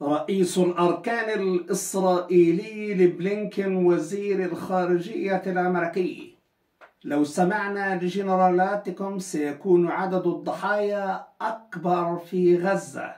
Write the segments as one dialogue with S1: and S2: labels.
S1: رئيس الأركان الإسرائيلي لبلينكين وزير الخارجية الأمريكي: لو سمعنا لجنرالاتكم سيكون عدد الضحايا أكبر في غزة،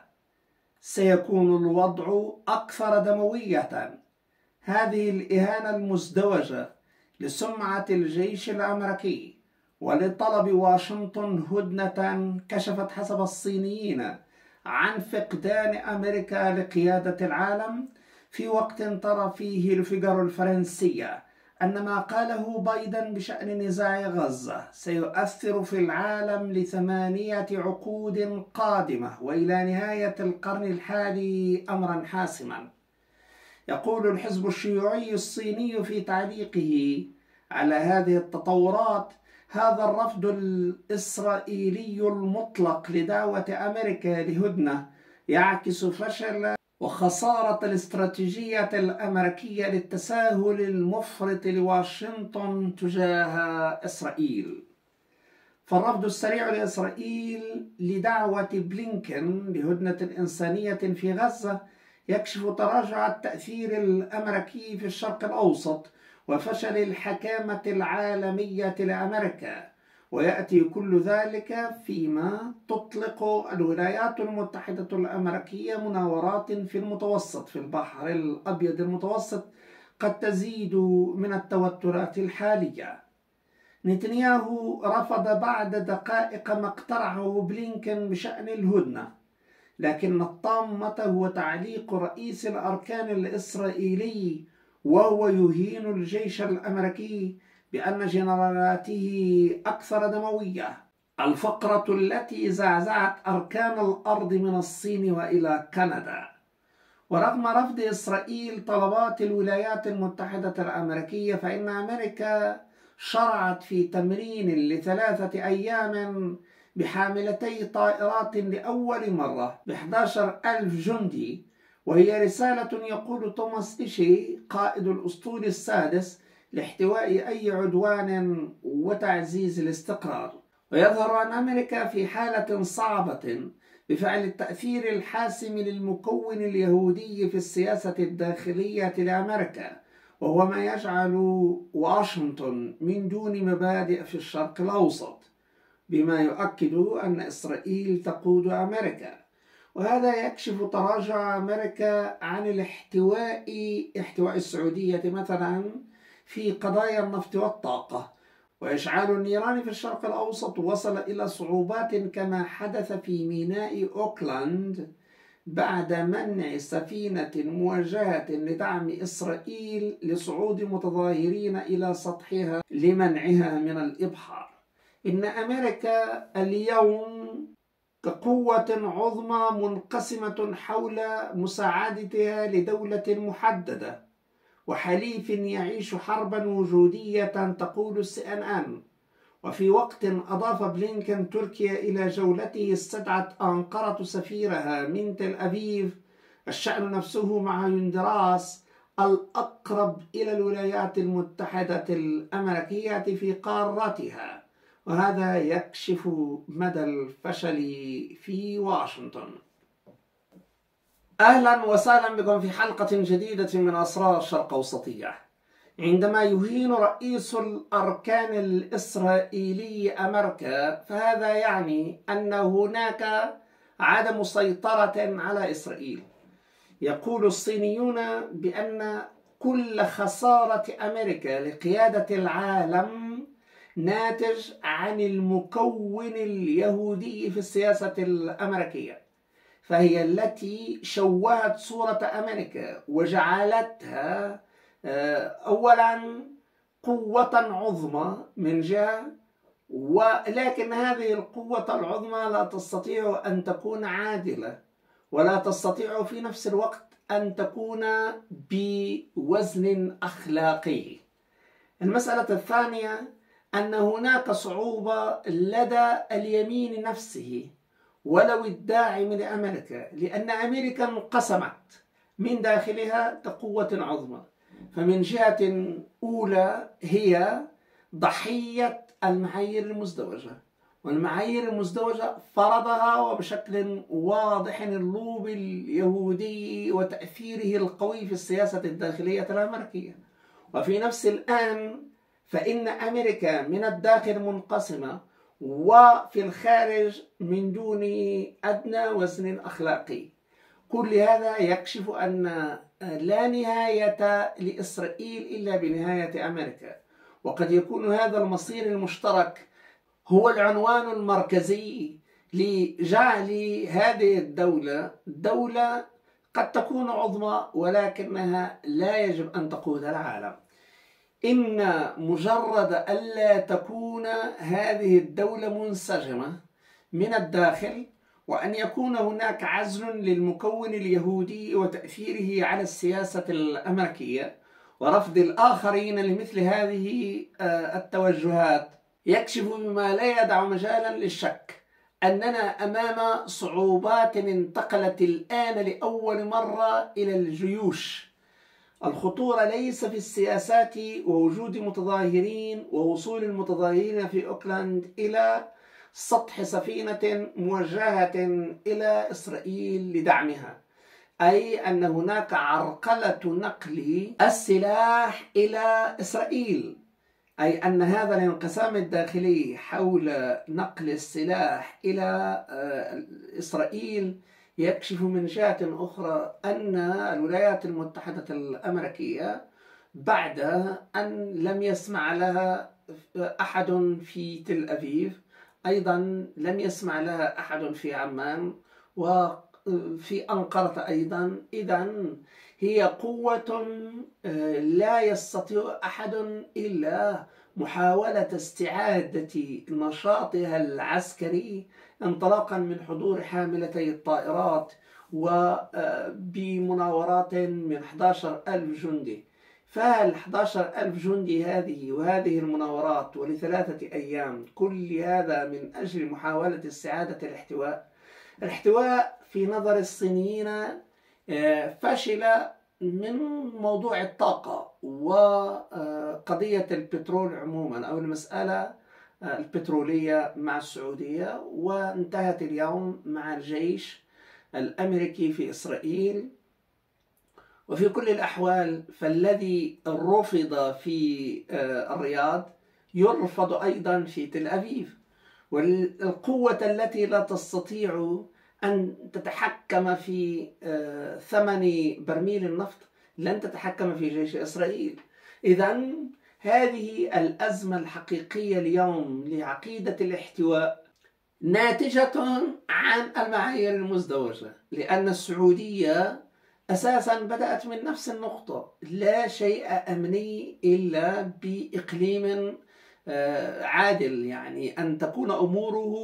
S1: سيكون الوضع أكثر دموية. هذه الإهانة المزدوجة لسمعة الجيش الأمريكي ولطلب واشنطن هدنة كشفت حسب الصينيين عن فقدان أمريكا لقيادة العالم، في وقت ترى فيه الفيجارو الفرنسية أن ما قاله بايدن بشأن نزاع غزة سيؤثر في العالم ل8 عقود قادمة وإلى نهاية القرن الحالي أمرا حاسما. يقول الحزب الشيوعي الصيني في تعليقه على هذه التطورات: هذا الرفض الإسرائيلي المطلق لدعوة أمريكا لهدنة يعكس فشل وخسارة الاستراتيجية الأمريكية للتساهل المفرط لواشنطن تجاه إسرائيل. فالرفض السريع لإسرائيل لدعوة بلينكين لهدنة إنسانية في غزة يكشف تراجع التأثير الأمريكي في الشرق الأوسط وفشل الحكامة العالمية لأمريكا، ويأتي كل ذلك فيما تطلق الولايات المتحدة الأمريكية مناورات في المتوسط، في البحر الأبيض المتوسط، قد تزيد من التوترات الحالية. نتنياهو رفض بعد دقائق ما اقترحه بلينكين بشأن الهدنة، لكن الطامة هو تعليق رئيس الأركان الإسرائيلي وهو يهين الجيش الأمريكي بأن جنرالاته أكثر دموية، الفقرة التي زعزعت أركان الأرض من الصين وإلى كندا. ورغم رفض إسرائيل طلبات الولايات المتحدة الأمريكية، فإن أمريكا شرعت في تمرين ل3 أيام بحاملتي طائرات لأول مرة ب11,000 جندي، وهي رسالة يقول توماس إيشي قائد الأسطول السادس لاحتواء أي عدوان وتعزيز الاستقرار. ويظهر أن أمريكا في حالة صعبة بفعل التأثير الحاسم للمكون اليهودي في السياسة الداخلية لأمريكا، وهو ما يجعل واشنطن من دون مبادئ في الشرق الأوسط، بما يؤكد أن إسرائيل تقود أمريكا. وهذا يكشف تراجع أمريكا عن احتواء السعودية مثلا في قضايا النفط والطاقة. وإشعال النيران في الشرق الأوسط وصل إلى صعوبات كما حدث في ميناء أوكلاند بعد منع سفينة موجهة لدعم إسرائيل لصعود متظاهرين إلى سطحها لمنعها من الإبحار. إن أمريكا اليوم كقوة عظمى منقسمة حول مساعدتها لدولة محددة وحليف يعيش حربا وجودية، تقول CNN. وفي وقت أضاف بلينكين تركيا إلى جولته استدعت أنقرة سفيرها من تل أبيب، الشأن نفسه مع يندراس الأقرب إلى الولايات المتحدة الأمريكية في قارتها، وهذا يكشف مدى الفشل في واشنطن. أهلا وسهلا بكم في حلقة جديدة من أسرار الشرق أوسطية. عندما يهين رئيس الأركان الإسرائيلي أمريكا، فهذا يعني أن هناك عدم سيطرة على إسرائيل. يقول الصينيون بأن كل خسارة أمريكا لقيادة العالم ناتج عن المكون اليهودي في السياسة الأمريكية، فهي التي شوهت صورة أمريكا وجعلتها أولا قوة عظمى من جهة، ولكن هذه القوة العظمى لا تستطيع أن تكون عادلة، ولا تستطيع في نفس الوقت أن تكون بوزن أخلاقي. المسألة الثانية أن هناك صعوبة لدى اليمين نفسه ولو الداعم لأمريكا، لأن أمريكا انقسمت من داخلها كقوة عظمى. فمن جهة أولى هي ضحية المعايير المزدوجة، والمعايير المزدوجة فرضها، وبشكل واضح اللوبي اليهودي وتأثيره القوي في السياسة الداخلية الأمريكية. وفي نفس الآن فإن أمريكا من الداخل منقسمة، وفي الخارج من دون أدنى وزن أخلاقي. كل هذا يكشف أن لا نهاية لإسرائيل إلا بنهاية أمريكا، وقد يكون هذا المصير المشترك هو العنوان المركزي لجعل هذه الدولة دولة قد تكون عظمى، ولكنها لا يجب أن تقود العالم. إن مجرد ألا تكون هذه الدولة منسجمة من الداخل، وأن يكون هناك عزل للمكون اليهودي وتأثيره على السياسة الأمريكية ورفض الآخرين لمثل هذه التوجهات، يكشف بما لا يدع مجالا للشك أننا أمام صعوبات انتقلت الآن لأول مرة إلى الجيوش. الخطورة ليس في السياسات ووجود متظاهرين ووصول المتظاهرين في أوكلاند إلى سطح سفينة موجهة إلى إسرائيل لدعمها، أي أن هناك عرقلة نقل السلاح إلى إسرائيل، أي أن هذا الانقسام الداخلي حول نقل السلاح إلى إسرائيل يكشف من جهة أخرى أن الولايات المتحدة الأمريكية بعد أن لم يسمع لها أحد في تل أبيب، أيضا لم يسمع لها أحد في عمان وفي أنقرة أيضا، إذن هي قوة لا يستطيع أحد إلا محاولة استعادة نشاطها العسكري انطلاقا من حضور حاملتي الطائرات وبمناورات من 11,000 جندي. فهل 11,000 جندي وهذه المناورات ولثلاثة أيام، كل هذا من أجل محاولة استعادة الاحتواء في نظر الصينيين فشل من موضوع الطاقة وقضية البترول عموما، أو المسألة البترولية مع السعودية، وانتهت اليوم مع الجيش الأمريكي في إسرائيل. وفي كل الأحوال فالذي رفض في الرياض يرفض أيضا في تل أبيب، والقوة التي لا تستطيع أن تتحكم في ثمن برميل النفط لن تتحكم في جيش إسرائيل. إذن هذه الأزمة الحقيقية اليوم لعقيدة الاحتواء ناتجة عن المعايير المزدوجة، لأن السعودية أساسا بدأت من نفس النقطة، لا شيء أمني إلا بإقليم عادل، يعني أن تكون أموره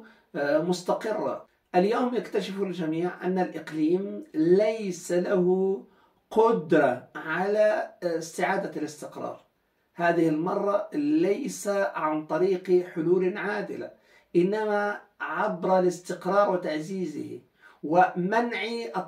S1: مستقرة. اليوم يكتشف الجميع أن الإقليم ليس له قدرة على استعادة الاستقرار، هذه المرة ليس عن طريق حلول عادلة، إنما عبر الاستقرار وتعزيزه ومنع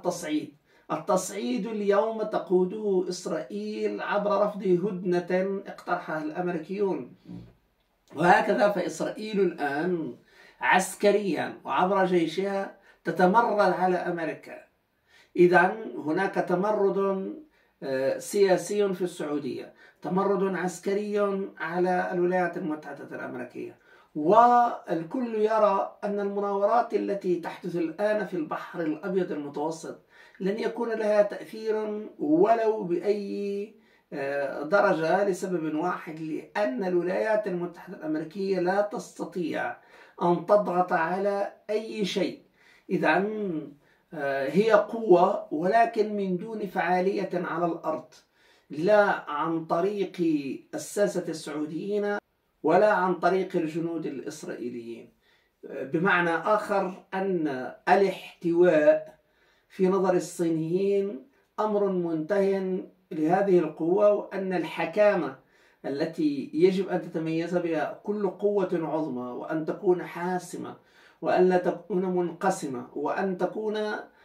S1: التصعيد اليوم تقوده إسرائيل عبر رفض هدنة اقترحها الأمريكيون. وهكذا فإسرائيل الآن عسكريا وعبر جيشها تتمرد على أمريكا. إذن هناك تمرد سياسي في السعودية، تمرد عسكري على الولايات المتحدة الأمريكية، والكل يرى أن المناورات التي تحدث الآن في البحر الأبيض المتوسط لن يكون لها تأثير ولو بأي درجة، لسبب واحد، لأن الولايات المتحدة الأمريكية لا تستطيع أن تضغط على أي شيء. إذن هي قوة ولكن من دون فعالية على الأرض، لا عن طريق الساسة السعوديين ولا عن طريق الجنود الإسرائيليين. بمعنى آخر أن الاحتواء في نظر الصينيين أمر منتهي لهذه القوة، وأن الحكامة التي يجب أن تتميز بها كل قوة عظمى، وأن تكون حاسمة، وأن لا تكون منقسمة، وأن تكون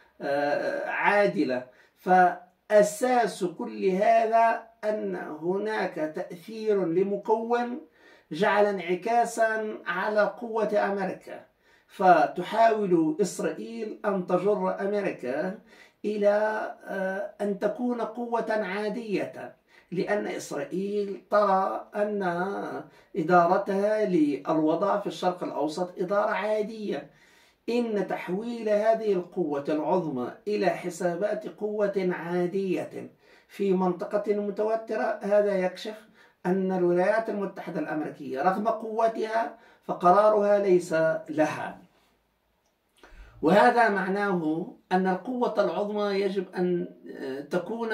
S1: عادلة. فأساس كل هذا أن هناك تأثير لمكون جعل انعكاسا على قوة أمريكا، فتحاول إسرائيل أن تجر أمريكا إلى أن تكون قوة عادية، لأن إسرائيل ترى أن إدارتها للوضع في الشرق الأوسط إدارة عادية. إن تحويل هذه القوة العظمى إلى حسابات قوة عادية في منطقة متوترة، هذا يكشف أن الولايات المتحدة الأمريكية رغم قوتها فقرارها ليس لها. وهذا معناه أن القوة العظمى يجب أن تكون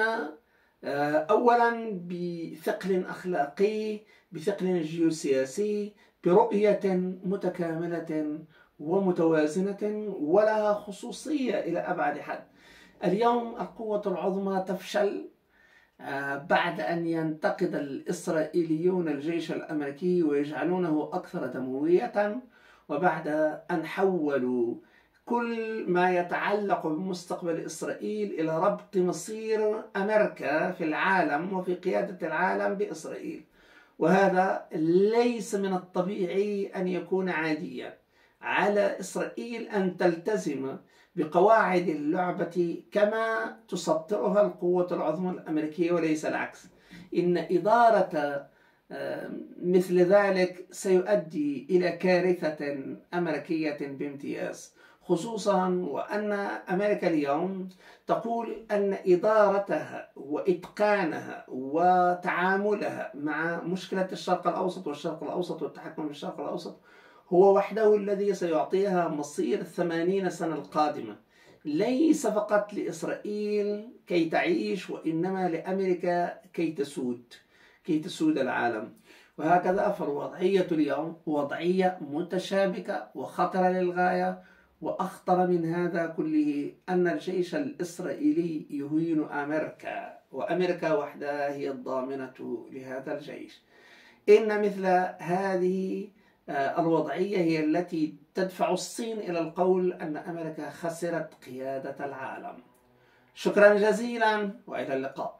S1: أولا بثقل أخلاقي، بثقل جيوسياسي، برؤية متكاملة ومتوازنة ولها خصوصية إلى أبعد حد. اليوم القوة العظمى تفشل بعد أن ينتقد الإسرائيليون الجيش الأمريكي ويجعلونه أكثر دموية، وبعد أن حولوا كل ما يتعلق بمستقبل إسرائيل إلى ربط مصير أمريكا في العالم وفي قيادة العالم بإسرائيل. وهذا ليس من الطبيعي أن يكون عاديا. على إسرائيل أن تلتزم بقواعد اللعبة كما تسطرها القوة العظمى الأمريكية وليس العكس. إن إدارة مثل ذلك سيؤدي إلى كارثة أمريكية بامتياز، خصوصا وأن أمريكا اليوم تقول أن إدارتها وإتقانها وتعاملها مع مشكلة الشرق الأوسط والتحكم في الشرق الأوسط هو وحده الذي سيعطيها مصير 80 سنة القادمة، ليس فقط لإسرائيل كي تعيش، وإنما لأمريكا كي تسود العالم. وهكذا فالوضعية اليوم وضعية متشابكة وخطرة للغاية. وأخطر من هذا كله أن الجيش الإسرائيلي يهين أمريكا، وأمريكا وحدها هي الضامنة لهذا الجيش. إن مثل هذه الوضعية هي التي تدفع الصين إلى القول أن أمريكا خسرت قيادة العالم. شكرا جزيلا وإلى اللقاء.